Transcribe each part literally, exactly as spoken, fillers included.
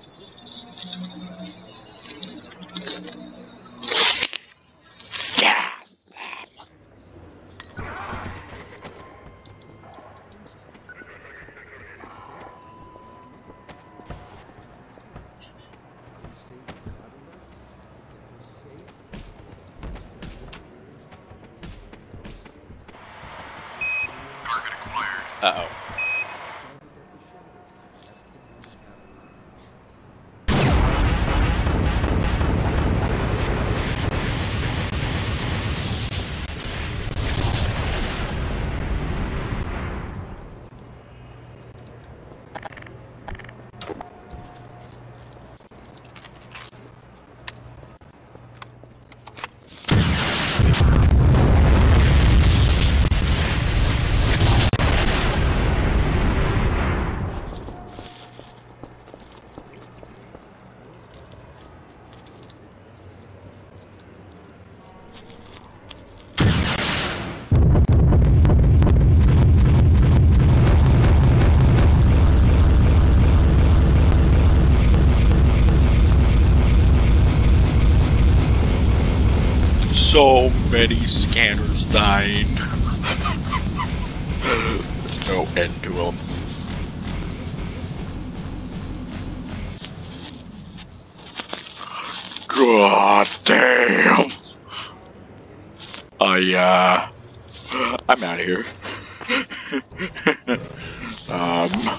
Gas them. Uh-oh. So many scanners dying. There's no end to them. God damn. I, uh, I'm out of here. um...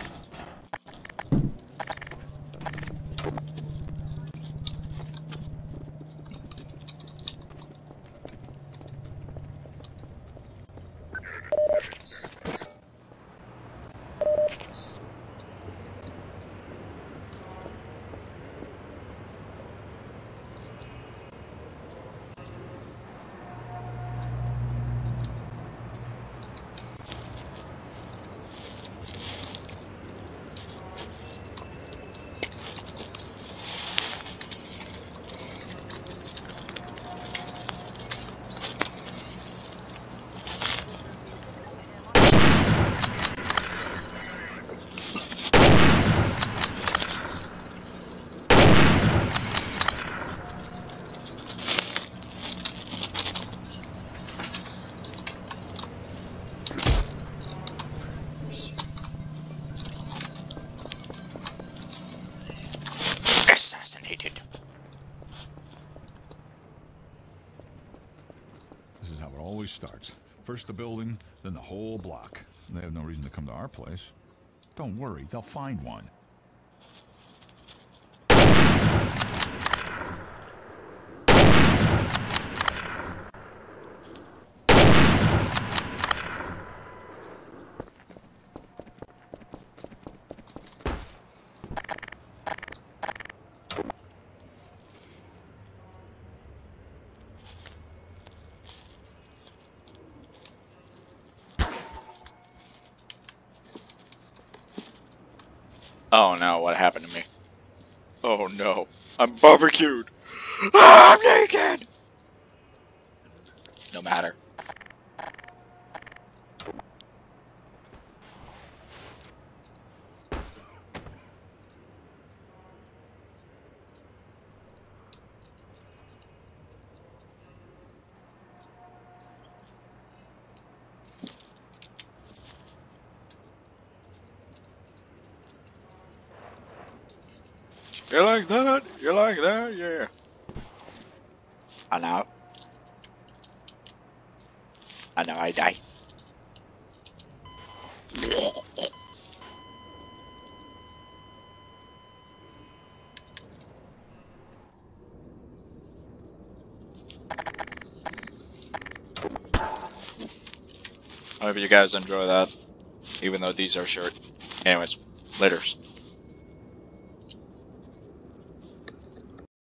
Assassinated. This is how it always starts. First the building, then the whole block. They have no reason to come to our place. Don't worry, they'll find one. Oh no, what happened to me? Oh no, I'm barbecued! Ah, I'm naked! No matter. You like that? You like that? Yeah. I know. I know I die. I hope you guys enjoy that, even though these are short. Anyways, laters.